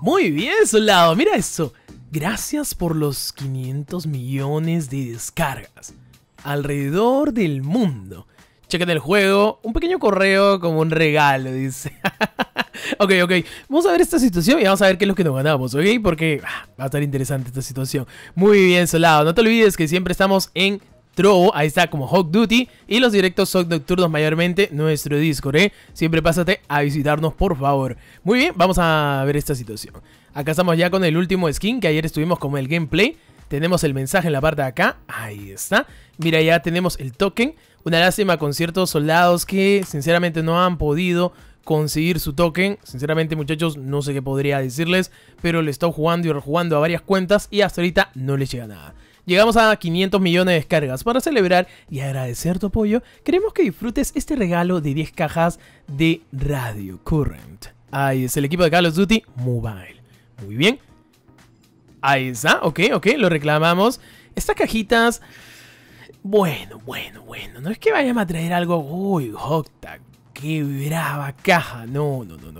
Muy bien, soldado, mira eso. Gracias por los 500 millones de descargas alrededor del mundo. Chequen el juego, un pequeño correo como un regalo, dice. Ok, vamos a ver esta situación y vamos a ver qué es lo que nos ganamos, ¿ok? Porque va a estar interesante esta situación. Muy bien, soldado, no te olvides que siempre estamos en Trovo, ahí está como Hawk Duty, y los directos son nocturnos mayormente nuestro Discord, ¿eh? Siempre pásate a visitarnos, por favor. Muy bien, vamos a ver esta situación. Acá estamos ya con el último skin que ayer estuvimos con el gameplay. Tenemos el mensaje en la parte de acá, ahí está. Mira, ya tenemos el token. Una lástima con ciertos soldados que sinceramente no han podido conseguir su token. Sinceramente, muchachos, no sé qué podría decirles, pero le he estado jugando y rejugando a varias cuentas y hasta ahorita no les llega nada. Llegamos a 500 millones de descargas. Para celebrar y agradecer tu apoyo, queremos que disfrutes este regalo de 10 cajas de Radio Current. Ahí es el equipo de Call of Duty Mobile. Muy bien. Ahí está, ok, lo reclamamos. Estas cajitas, bueno, no es que vayan a traer algo, uy, Hoctag, qué brava caja. No,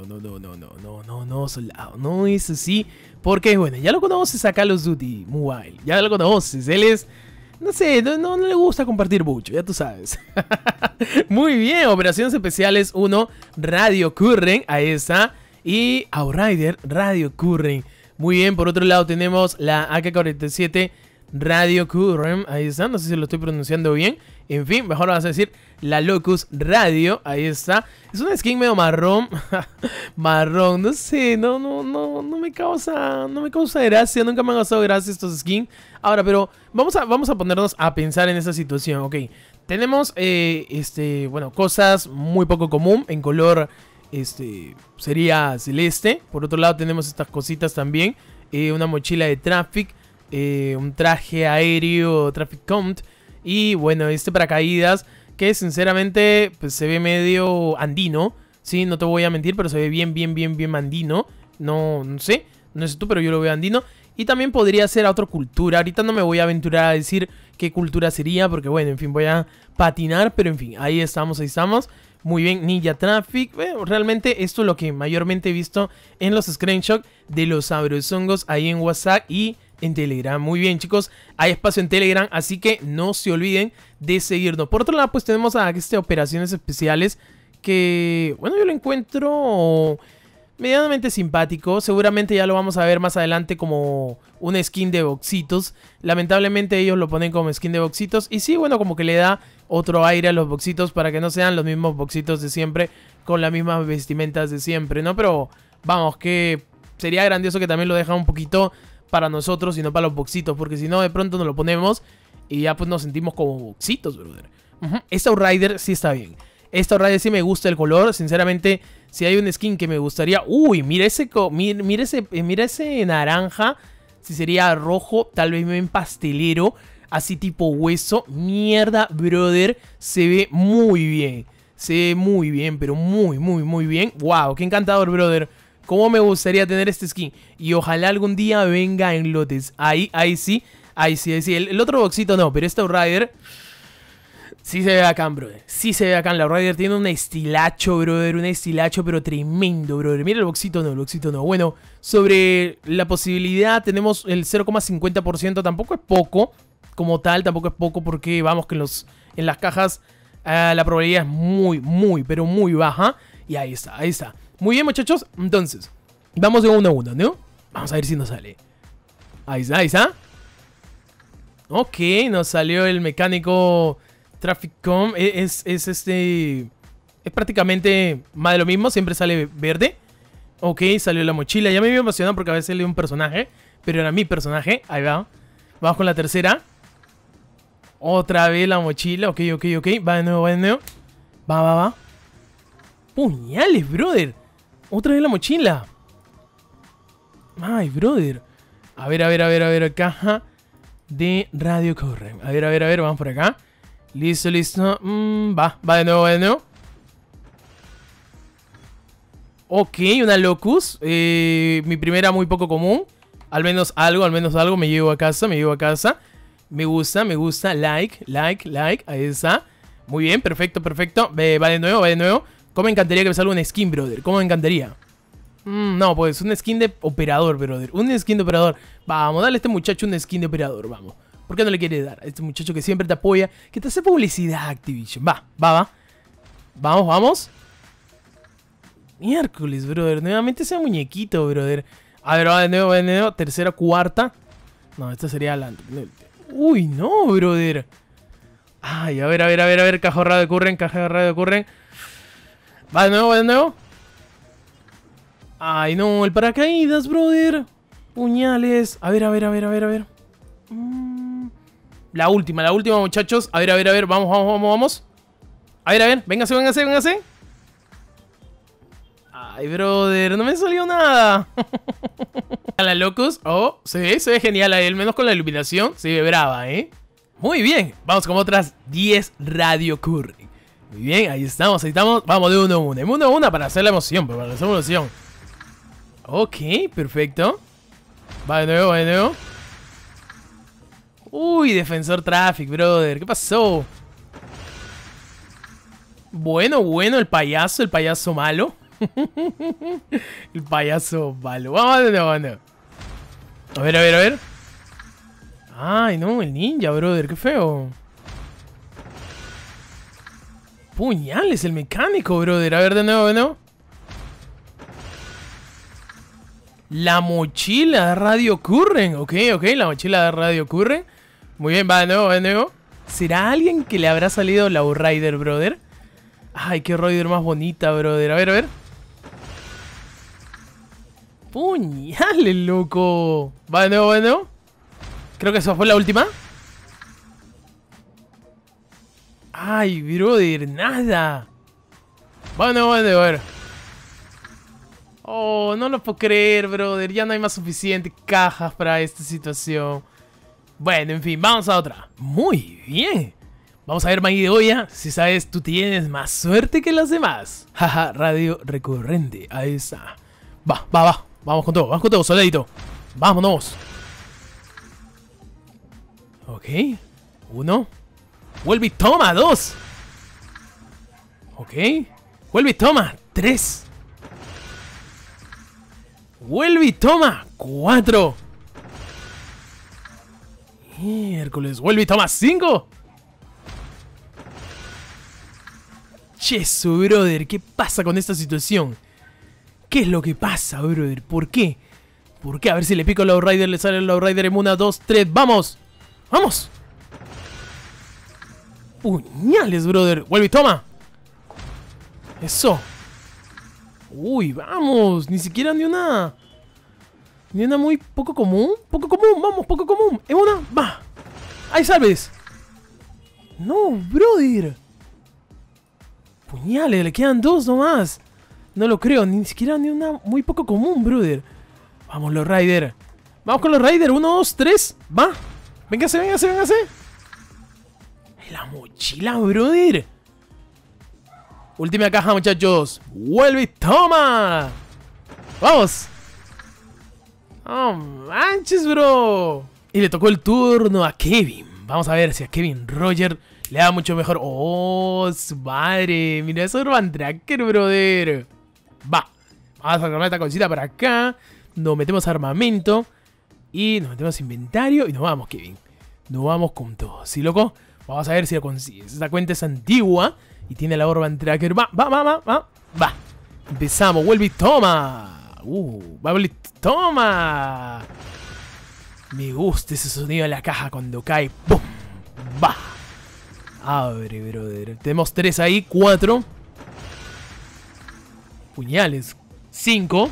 soldado, no es así. Porque, bueno, ya lo conoces a Call of Duty Mobile, ya lo conoces, él es, no sé, no le gusta compartir mucho, ya tú sabes. Muy bien, Operaciones Especiales 1, Radio Current, ahí está. Y Outrider, Radio Current. Muy bien, por otro lado tenemos la AK-47 Radio Current, ahí está, no sé si lo estoy pronunciando bien. En fin, mejor vas a decir la Locus Radio, ahí está. Es una skin medio marrón. Marrón, no sé, no me causa gracia, nunca me han causado gracia estos skins. Ahora, pero vamos a ponernos a pensar en esa situación, ok. Tenemos, bueno, cosas muy poco común en color, sería celeste. Por otro lado tenemos estas cositas también, una mochila de Traffic, un traje aéreo Traffic Count. Y bueno, paracaídas que sinceramente pues se ve medio andino. Sí, no te voy a mentir, pero se ve bien andino. No sé tú, pero yo lo veo andino. Y también podría ser a otra cultura. Ahorita no me voy a aventurar a decir qué cultura sería, porque bueno, en fin, voy a patinar. Pero en fin, ahí estamos. Muy bien, Ninja Traffic. Bueno, realmente esto es lo que mayormente he visto en los screenshots de los sabrosongos ahí en WhatsApp y en Telegram. Muy bien, chicos, hay espacio en Telegram, así que no se olviden de seguirnos. Por otro lado, pues tenemos a Operaciones Especiales, que, bueno, yo lo encuentro medianamente simpático. Seguramente ya lo vamos a ver más adelante como un skin de boxitos. Lamentablemente ellos lo ponen como skin de boxitos. Y sí, bueno, como que le da otro aire a los boxitos para que no sean los mismos boxitos de siempre, con las mismas vestimentas de siempre, ¿no? Pero vamos, que sería grandioso que también lo dejan un poquito para nosotros y no para los boxitos, porque si no de pronto nos lo ponemos y ya pues nos sentimos como boxitos, brother. Esta Outrider sí está bien. Esta Outrider sí me gusta el color. Sinceramente, si hay un skin que me gustaría... Uy, mira ese naranja. Si sería rojo, tal vez me pastelero, así tipo hueso. Mierda, brother, se ve muy bien. Se ve muy bien, pero muy bien. Wow, qué encantador, brother. Cómo me gustaría tener este skin. Y ojalá algún día venga en lotes. Ahí sí. El otro boxito no, pero esta Outrider sí se ve bacán, brother. Sí se ve bacán. La Outrider tiene un estilacho, brother. Un estilacho, pero tremendo, brother. Mira el boxito no. Bueno, sobre la posibilidad tenemos el 0,50%. Tampoco es poco, como tal. Tampoco es poco porque vamos que en las cajas la probabilidad es pero muy baja. Y ahí está. Muy bien, muchachos, entonces vamos de 1 a 1, ¿no? Vamos a ver si nos sale. Ahí está. Ok, nos salió el mecánico Trafficcom. Es prácticamente más de lo mismo, siempre sale verde. Ok, salió la mochila. Ya me iba emocionado porque a veces leo un personaje, pero era mi personaje. Ahí va. Vamos con la tercera. Otra vez la mochila. Ok. Va de nuevo. Va. Puñales, brother. Otra vez la mochila. Ay, brother. A ver, caja de Radio Current. A ver, vamos por acá. Listo. Va de nuevo. Ok, una Locus. Mi primera muy poco común. Al menos algo me llevo a casa. Me gusta. Like. Ahí está. Muy bien, perfecto. Va de nuevo. Cómo me encantaría que me salga un skin, brother. Cómo me encantaría. No, pues un skin de operador, brother. Un skin de operador. Vamos, dale a este muchacho un skin de operador, vamos. ¿Por qué no le quiere dar a este muchacho que siempre te apoya? Que te hace publicidad, Activision. Va. Vamos, vamos. Miércoles, brother. Nuevamente ese muñequito, brother. A ver, va de nuevo. Tercera, cuarta. No, esta sería la... Uy, no, brother. Ay, a ver. Caja de curren. Va de nuevo. Ay, no, el paracaídas, brother. Puñales. A ver. La última, muchachos. A ver. Vamos. A ver. Véngase. Ay, brother, no me salió nada. A la Locus. Oh, se ve genial ahí, al menos con la iluminación. Se ve brava, ¿eh? Muy bien. Vamos con otras 10 Radio Curry. Muy bien, ahí estamos. Vamos de uno a una para hacer la emoción, Ok, perfecto. Va de nuevo. Uy, Defensor Traffic, brother. ¿Qué pasó? Bueno, el payaso malo. El payaso malo. Vamos de nuevo. A ver. Ay, no, el ninja, brother. Qué feo. Puñales, el mecánico, brother. A ver, de nuevo. La mochila de Radio Curren. Ok, la mochila de Radio Curren. Muy bien, va de nuevo. ¿Será alguien que le habrá salido la Rider, brother? Ay, qué Rider más bonita, brother. A ver. Puñales, loco. Va de nuevo. Creo que esa fue la última. Ay, brother, nada. Va de nuevo, a ver. Oh, no lo puedo creer, brother. Ya no hay más suficientes cajas para esta situación. Bueno, en fin, vamos a otra. Muy bien. Vamos a ver, Maggie de Goya, si sabes, tú tienes más suerte que los demás. Jaja, radio recurrente. Ahí está. Va. Vamos con todo, soldadito. Vámonos. Ok. 1. Vuelve y toma. 2. Ok. Vuelve y toma. 3. Vuelve y toma. 4. Miércoles. Vuelve y toma. 5. Cheso, brother. ¿Qué pasa con esta situación? ¿Qué es lo que pasa, brother? ¿Por qué? A ver si le pico al Lowrider. Le sale el Lowrider en 1, 2, 3. ¡Vamos! Puñales, brother. Vuelve y toma. Eso. Uy, vamos. Ni siquiera ni una muy poco común. Vamos, poco común. En una, va. ¡Ay, salves! No, brother. Puñales, le quedan 2 nomás. No lo creo, ni siquiera ni una muy poco común, brother. Vamos, los Rider. Vamos con los Rider. 1, 2, 3. Va. Véngase. La mochila, brother. Última caja, muchachos. Vuelve y toma. Vamos. Oh, manches, bro. Y le tocó el turno a Kevin. Vamos a ver si a Kevin Roger le da mucho mejor. Oh, su madre. Mira eso, Urban Tracker, brother. Va. Vamos a armar esta cosita para acá. Nos metemos armamento. Y nos metemos inventario. Y nos vamos, Kevin. Nos vamos con todo. ¿Sí, loco? Vamos a ver si lo consigues. Esta cuenta es antigua. Y tiene la Urban Tracker. Va. Empezamos. Vuelve y toma. Vuelve y toma. Me gusta ese sonido de la caja cuando cae. ¡Pum! Va. Abre, brother. Tenemos 3 ahí. 4. Puñales. 5.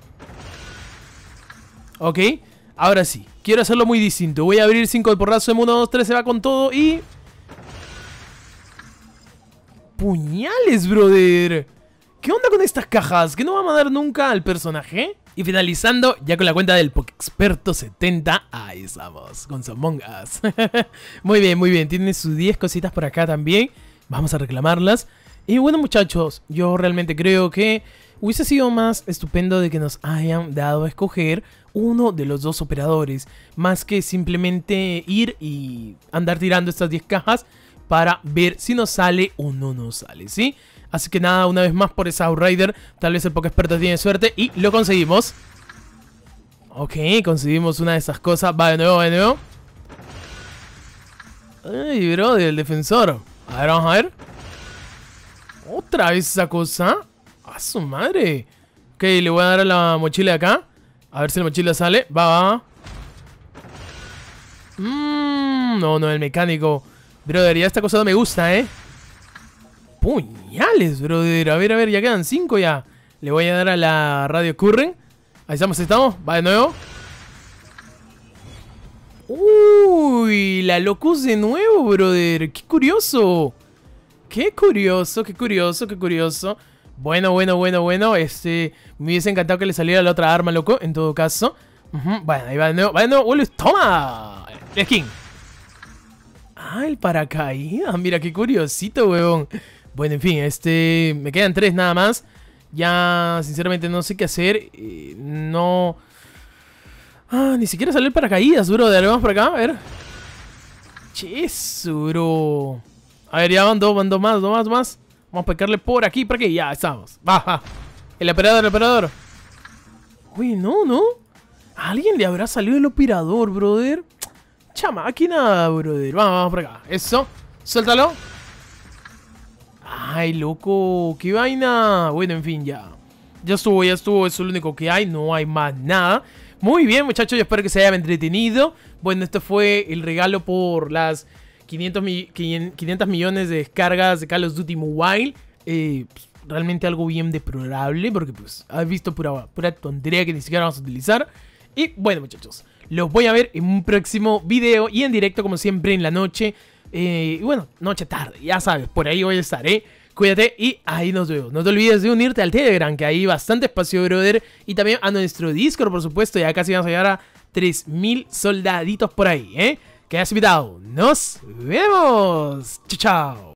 Ok. Ahora sí. Quiero hacerlo muy distinto. Voy a abrir 5 de porrazo en 1, 2, 3. Se va con todo y... Puñales, brother. ¿Qué onda con estas cajas? ¿Que no van a dar nunca al personaje? Y finalizando, ya con la cuenta del Pokexperto70. Ahí estamos, con Among Us. Muy bien. Tiene sus 10 cositas por acá también. Vamos a reclamarlas. Y bueno, muchachos, yo realmente creo que hubiese sido más estupendo de que nos hayan dado a escoger uno de los 2 operadores, más que simplemente ir y andar tirando estas 10 cajas para ver si nos sale o no nos sale, ¿sí? Así que nada, una vez más por esa Outrider. Tal vez el poco experto tiene suerte y lo conseguimos. Ok, conseguimos una de esas cosas. Va de nuevo, va de nuevo. Ay, bro, del defensor. A ver, vamos a ver. Otra vez esa cosa. A su madre. Ok, le voy a dar a la mochila de acá. A ver si la mochila sale. Va. No, el mecánico. Brother, ya esta cosa no me gusta, Puñales, brother. A ver, ya quedan 5 ya. Le voy a dar a la radio Curren. Ahí estamos. Va de nuevo. Uy, la Locus de nuevo, brother. Qué curioso. Qué curioso. Bueno. Me hubiese encantado que le saliera la otra arma, loco. En todo caso. Bueno, ahí va de nuevo. ¡Toma! El skin. Ah, el paracaídas. Mira, qué curiosito, weón. Bueno, en fin, me quedan 3 nada más. Ya, sinceramente, no sé qué hacer. No. Ni siquiera salió el paracaídas, bro. De vamos por acá, a ver. Cheso, bro. A ver, ya van dos más. Vamos a pecarle por aquí, ya estamos. Baja. El operador. Uy, no. ¿A alguien le habrá salido el operador, brother? Máquina, brother. Vamos por acá. Eso. Suéltalo. Ay, loco. Qué vaina. Bueno, en fin, ya. Ya estuvo. Eso es lo único que hay. No hay más nada. Muy bien, muchachos. Yo espero que se hayan entretenido. Bueno, este fue el regalo por las 500 millones de descargas de Call of Duty Mobile. Realmente algo bien deplorable. Porque, pues, has visto pura tontería que ni siquiera vamos a utilizar. Y bueno, muchachos, los voy a ver en un próximo video y en directo, como siempre, en la noche. Y bueno, tarde, ya sabes, por ahí voy a estar, Cuídate y ahí nos vemos. No te olvides de unirte al Telegram, que hay bastante espacio, brother. Y también a nuestro Discord, por supuesto. Ya casi vamos a llegar a 3000 soldaditos por ahí, Quedas invitado. Nos vemos. Chao.